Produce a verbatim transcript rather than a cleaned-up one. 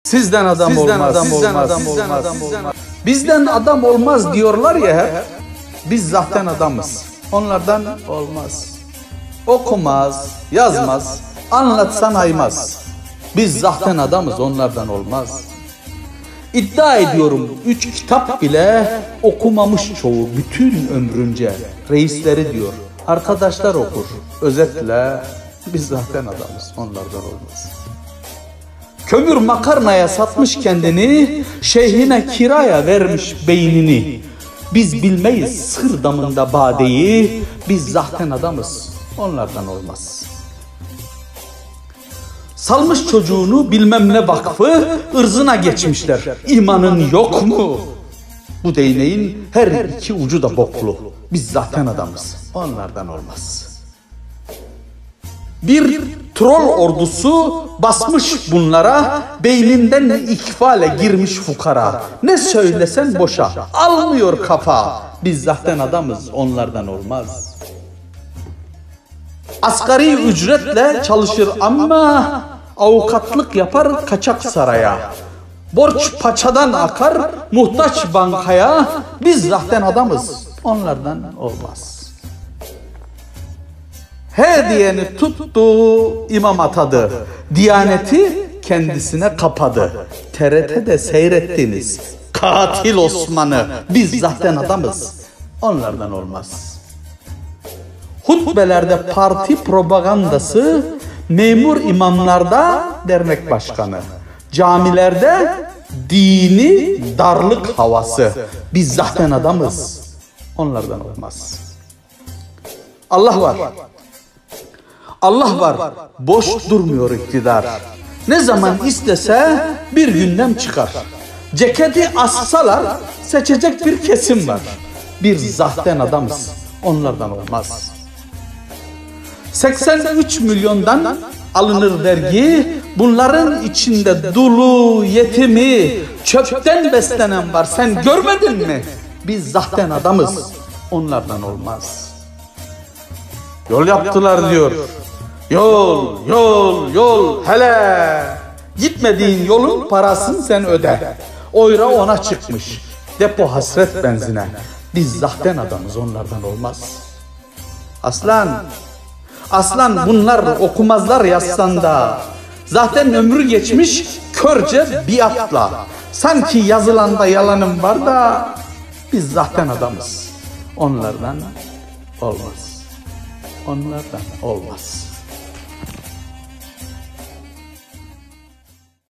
Sizden adam Sizden olmaz, adam sizden olmaz, adam sizden olmaz, adam sizden olmaz. Bizden adam olmaz diyorlar ya hep. Biz zaten adamız. Onlardan olmaz. Okumaz, yazmaz, anlatsan aymaz. Biz zaten adamız, onlardan olmaz. İddia ediyorum üç kitap bile okumamış çoğu bütün ömrünce. Reisleri diyor, arkadaşlar okur. Özetle biz zaten adamız, onlardan olmaz. Kömür makarnaya satmış kendini, şeyhine kiraya vermiş beynini. Biz bilmeyiz sır damında badeyi, biz zaten adamız, onlardan olmaz. Salmış çocuğunu bilmem ne vakfı, ırzına geçmişler. İmanın yok mu? Bu değneğin her iki ucu da boklu. Biz zaten adamız, onlardan olmaz. Bir troll ordusu basmış bunlara, beyninden ikfale girmiş fukara. Ne söylesen boşa, almıyor kafa. Biz zaten adamız, onlardan olmaz. Asgari ücretle çalışır ama avukatlık yapar kaçak saraya. Borç paçadan akar muhtaç bankaya. Biz zaten adamız, onlardan olmaz. He diyeni tuttu, imam atadı. Diyaneti kendisine kapadı. T R T'de seyrettiniz katil Osman'ı. Biz zaten adamız, onlardan olmaz. Hutbelerde parti propagandası, memur imamlarda dernek başkanı, camilerde dini darlık havası. Biz zaten adamız, onlardan olmaz. Allah var. Allah var. Boş durmuyor iktidar. Ne zaman istese bir gündem çıkar. Ceketi assalar seçecek bir kesim var. Bir zaten adamız, onlardan olmaz. seksen üç milyondan alınır vergi, bunların içinde dulu, yetimi, çöpten beslenen var. Sen görmedin mi? Biz zaten adamız, onlardan olmaz. Yol yaptılar diyor. Yol, yol, yol, hele. Gitmediğin yolun parasını sen öde. Oyra ona çıkmış. Depo hasret benzine. Biz zaten adamız, onlardan olmaz. Aslan, aslan bunlar okumazlar yazsan da. Zaten ömrü geçmiş körce biatla. Sanki yazılanda yalanım var da biz zaten adamız. Onlardan olmaz. Onlardan olmaz.